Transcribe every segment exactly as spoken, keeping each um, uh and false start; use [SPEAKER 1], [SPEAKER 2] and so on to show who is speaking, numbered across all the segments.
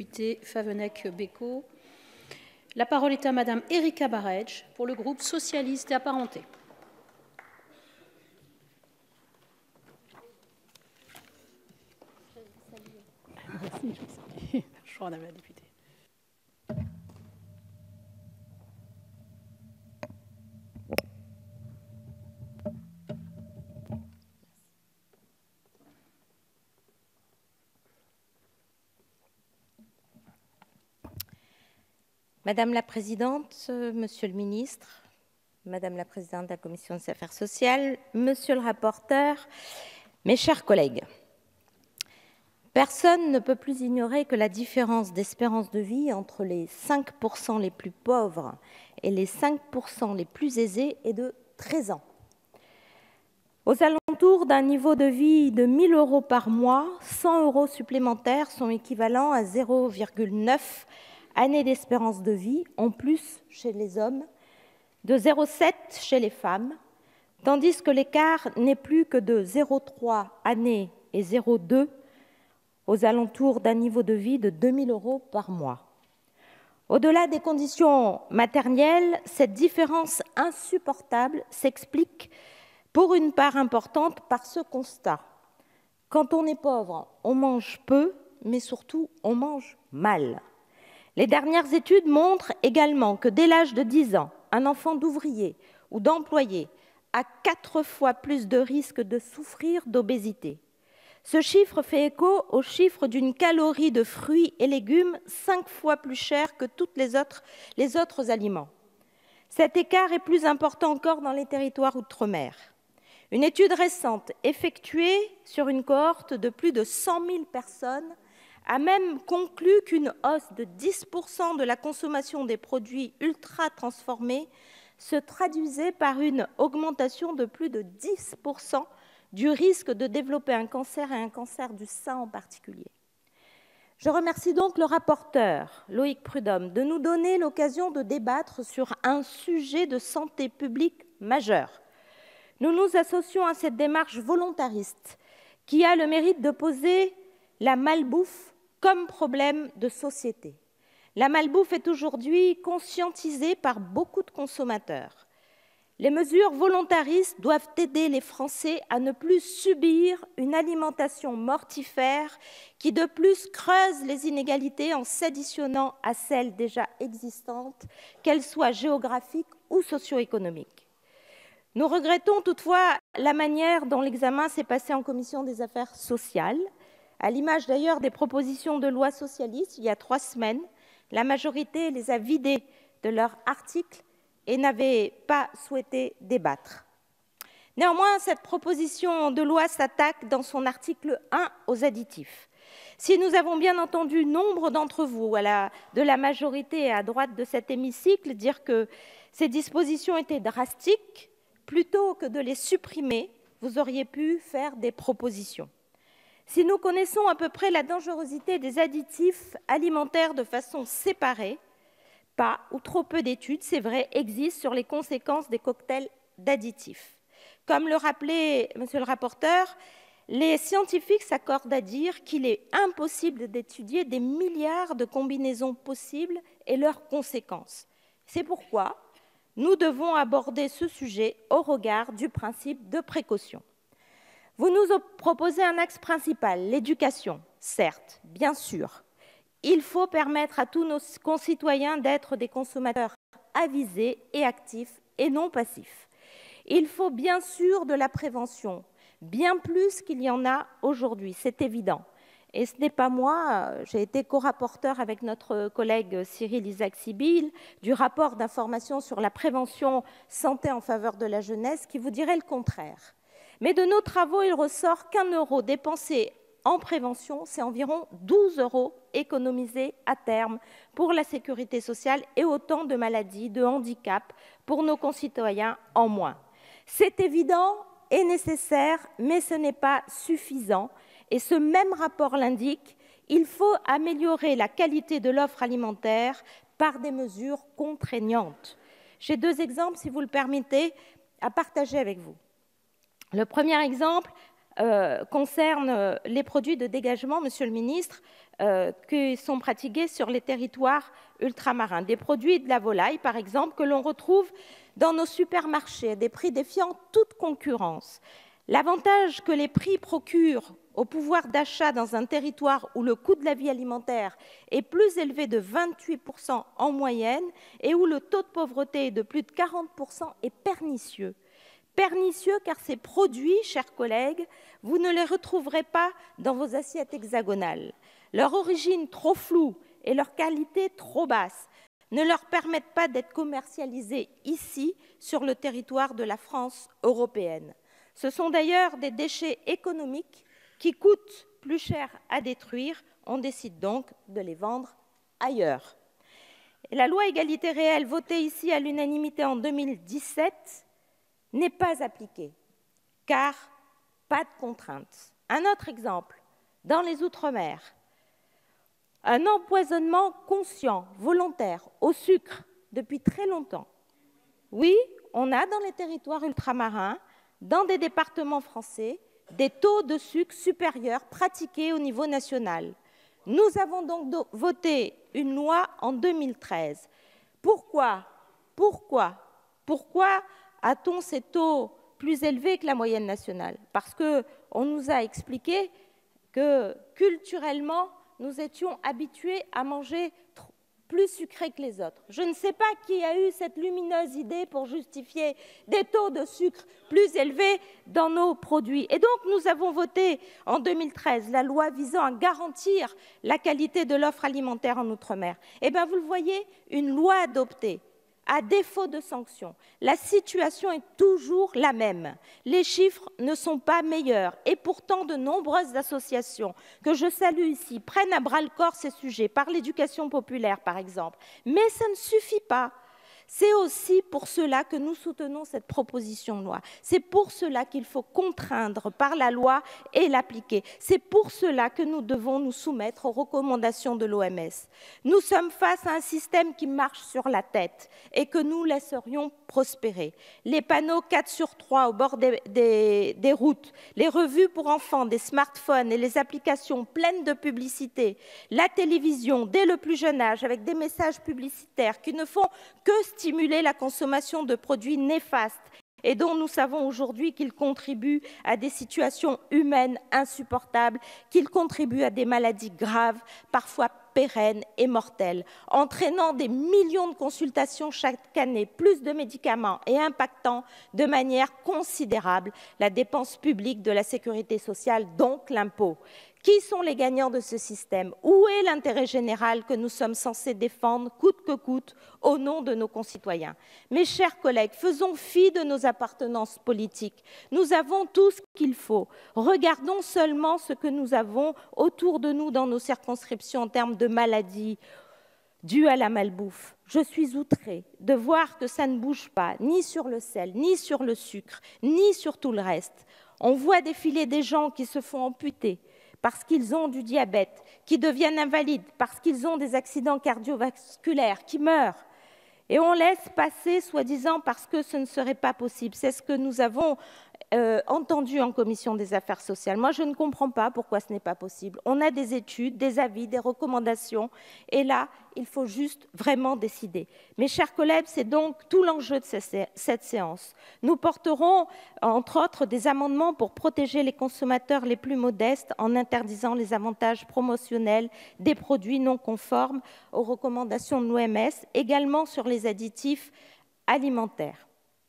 [SPEAKER 1] Député Favennec-Becco. La parole est à Madame Erika Barej pour le groupe socialiste et apparenté. Merci, Madame la députée.
[SPEAKER 2] Madame la Présidente, Monsieur le Ministre, Madame la Présidente de la Commission des Affaires sociales, Monsieur le rapporteur, mes chers collègues, personne ne peut plus ignorer que la différence d'espérance de vie entre les cinq pour cent les plus pauvres et les cinq pour cent les plus aisés est de treize ans. Aux alentours d'un niveau de vie de mille euros par mois, cent euros supplémentaires sont équivalents à zéro virgule neuf années d'espérance de vie en plus chez les hommes, de zéro virgule sept chez les femmes, tandis que l'écart n'est plus que de zéro virgule trois années et zéro virgule deux aux alentours d'un niveau de vie de deux mille euros par mois. Au-delà des conditions matérielles, cette différence insupportable s'explique pour une part importante par ce constat. Quand on est pauvre, on mange peu, mais surtout on mange mal. Les dernières études montrent également que dès l'âge de dix ans, un enfant d'ouvrier ou d'employé a quatre fois plus de risques de souffrir d'obésité. Ce chiffre fait écho au chiffre d'une calorie de fruits et légumes cinq fois plus cher que tous les autres, les autres aliments. Cet écart est plus important encore dans les territoires outre-mer. Une étude récente effectuée sur une cohorte de plus de cent mille personnes a même conclu qu'une hausse de dix pour cent de la consommation des produits ultra-transformés se traduisait par une augmentation de plus de dix pour cent du risque de développer un cancer et un cancer du sein en particulier. Je remercie donc le rapporteur, Loïc Prud'homme, de nous donner l'occasion de débattre sur un sujet de santé publique majeur. Nous nous associons à cette démarche volontariste qui a le mérite de poser la malbouffe comme problème de société. La malbouffe est aujourd'hui conscientisée par beaucoup de consommateurs. Les mesures volontaristes doivent aider les Français à ne plus subir une alimentation mortifère qui, de plus, creuse les inégalités en s'additionnant à celles déjà existantes, qu'elles soient géographiques ou socio-économiques. Nous regrettons toutefois la manière dont l'examen s'est passé en commission des affaires sociales. À l'image d'ailleurs des propositions de loi socialistes, il y a trois semaines, la majorité les a vidées de leurs articles et n'avait pas souhaité débattre. Néanmoins, cette proposition de loi s'attaque dans son article un aux additifs. Si nous avons bien entendu nombre d'entre vous, à la, de la majorité à droite de cet hémicycle, dire que ces dispositions étaient drastiques, plutôt que de les supprimer, vous auriez pu faire des propositions. Si nous connaissons à peu près la dangerosité des additifs alimentaires de façon séparée, pas ou trop peu d'études, c'est vrai, existent sur les conséquences des cocktails d'additifs. Comme le rappelait Monsieur le rapporteur, les scientifiques s'accordent à dire qu'il est impossible d'étudier des milliards de combinaisons possibles et leurs conséquences. C'est pourquoi nous devons aborder ce sujet au regard du principe de précaution. Vous nous proposez un axe principal, l'éducation, certes, bien sûr. Il faut permettre à tous nos concitoyens d'être des consommateurs avisés et actifs et non passifs. Il faut bien sûr de la prévention, bien plus qu'il y en a aujourd'hui, c'est évident. Et ce n'est pas moi, j'ai été co-rapporteur avec notre collègue Cyril Isaac-Sibille du rapport d'information sur la prévention santé en faveur de la jeunesse qui vous dirait le contraire. Mais de nos travaux, il ressort qu'un euro dépensé en prévention, c'est environ douze euros économisés à terme pour la sécurité sociale et autant de maladies, de handicaps pour nos concitoyens en moins. C'est évident et nécessaire, mais ce n'est pas suffisant. Et ce même rapport l'indique, il faut améliorer la qualité de l'offre alimentaire par des mesures contraignantes. J'ai deux exemples, si vous le permettez, à partager avec vous. Le premier exemple, euh, concerne les produits de dégagement, Monsieur le Ministre, euh, qui sont pratiqués sur les territoires ultramarins. Des produits de la volaille, par exemple, que l'on retrouve dans nos supermarchés à des prix défiant toute concurrence. L'avantage que les prix procurent au pouvoir d'achat dans un territoire où le coût de la vie alimentaire est plus élevé de vingt-huit pour cent en moyenne et où le taux de pauvreté est de plus de quarante pour cent est pernicieux. Pernicieux car ces produits, chers collègues, vous ne les retrouverez pas dans vos assiettes hexagonales. Leur origine trop floue et leur qualité trop basse ne leur permettent pas d'être commercialisés ici, sur le territoire de la France européenne. Ce sont d'ailleurs des déchets économiques qui coûtent plus cher à détruire. On décide donc de les vendre ailleurs. Et la loi égalité réelle, votée ici à l'unanimité en deux mille dix-sept, n'est pas appliquée, car pas de contraintes. Un autre exemple, dans les Outre-mer, un empoisonnement conscient, volontaire, au sucre depuis très longtemps. Oui, on a dans les territoires ultramarins, dans des départements français, des taux de sucre supérieurs pratiqués au niveau national. Nous avons donc voté une loi en deux mille treize. Pourquoi Pourquoi Pourquoi a-t-on ces taux plus élevés que la moyenne nationale? Parce qu'on nous a expliqué que culturellement, nous étions habitués à manger plus sucré que les autres. Je ne sais pas qui a eu cette lumineuse idée pour justifier des taux de sucre plus élevés dans nos produits. Et donc, nous avons voté en deux mille treize la loi visant à garantir la qualité de l'offre alimentaire en Outre-mer. Eh bien, vous le voyez, une loi adoptée. À défaut de sanctions, la situation est toujours la même. Les chiffres ne sont pas meilleurs et pourtant de nombreuses associations que je salue ici prennent à bras-le-corps ces sujets, par l'éducation populaire par exemple. Mais ça ne suffit pas. C'est aussi pour cela que nous soutenons cette proposition de loi. C'est pour cela qu'il faut contraindre par la loi et l'appliquer. C'est pour cela que nous devons nous soumettre aux recommandations de l'O M S. Nous sommes face à un système qui marche sur la tête et que nous laisserions prospérer. Les panneaux quatre sur trois au bord des, des, des routes, les revues pour enfants, des smartphones et les applications pleines de publicité, la télévision dès le plus jeune âge avec des messages publicitaires qui ne font que stimuler la consommation de produits néfastes et dont nous savons aujourd'hui qu'ils contribuent à des situations humaines insupportables, qu'ils contribuent à des maladies graves, parfois pérennes et mortelles, entraînant des millions de consultations chaque année, plus de médicaments et impactant de manière considérable la dépense publique de la sécurité sociale, donc l'impôt. Qui sont les gagnants de ce système? Où est l'intérêt général que nous sommes censés défendre coûte que coûte au nom de nos concitoyens? Mes chers collègues, faisons fi de nos appartenances politiques. Nous avons tout ce qu'il faut. Regardons seulement ce que nous avons autour de nous dans nos circonscriptions en termes de maladies dues à la malbouffe. Je suis outrée de voir que ça ne bouge pas, ni sur le sel, ni sur le sucre, ni sur tout le reste. On voit défiler des gens qui se font amputer parce qu'ils ont du diabète, qui deviennent invalides, parce qu'ils ont des accidents cardiovasculaires, qui meurent. Et on laisse passer, soi-disant, parce que ce ne serait pas possible. C'est ce que nous avons euh, entendu en commission des affaires sociales. Moi, je ne comprends pas pourquoi ce n'est pas possible. On a des études, des avis, des recommandations, et là, il faut juste vraiment décider. Mes chers collègues, c'est donc tout l'enjeu de cette séance. Nous porterons, entre autres, des amendements pour protéger les consommateurs les plus modestes en interdisant les avantages promotionnels des produits non conformes aux recommandations de l'O M S, également sur les additifs alimentaires.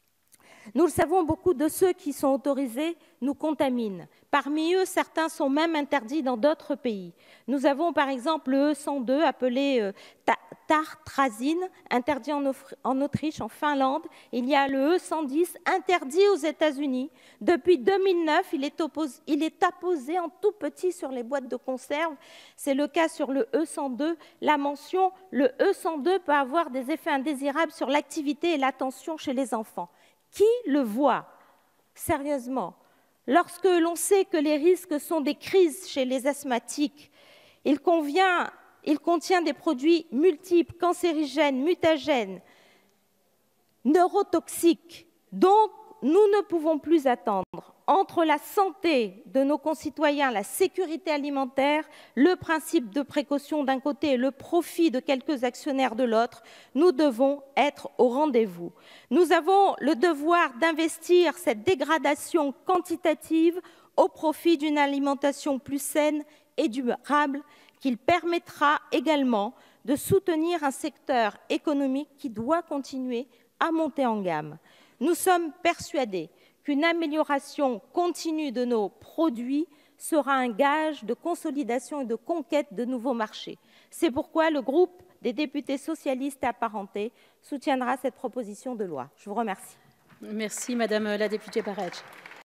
[SPEAKER 2] Nous le savons, beaucoup de ceux qui sont autorisés nous contaminent. Parmi eux, certains sont même interdits dans d'autres pays. Nous avons par exemple le E cent deux, appelé euh, tartrazine, interdit en, en Autriche, en Finlande. Il y a le E cent dix, interdit aux États-Unis. Depuis deux mille neuf, il est, oppos, il est apposé en tout petit sur les boîtes de conserve. C'est le cas sur le E cent deux. La mention, le E cent deux peut avoir des effets indésirables sur l'activité et l'attention chez les enfants. Qui le voit? Sérieusement, lorsque l'on sait que les risques sont des crises chez les asthmatiques, il, convient, il contient des produits multiples, cancérigènes, mutagènes, neurotoxiques. Donc, nous ne pouvons plus attendre. entre la santé de nos concitoyens, la sécurité alimentaire, le principe de précaution d'un côté et le profit de quelques actionnaires de l'autre, nous devons être au rendez-vous. Nous avons le devoir d'investir cette dégradation quantitative au profit d'une alimentation plus saine et durable qui permettra également de soutenir un secteur économique qui doit continuer à monter en gamme. Nous sommes persuadés qu'une amélioration continue de nos produits sera un gage de consolidation et de conquête de nouveaux marchés. C'est pourquoi le groupe des députés socialistes et apparentés soutiendra cette proposition de loi. Je vous remercie.
[SPEAKER 1] Merci, Madame la députée Bareige.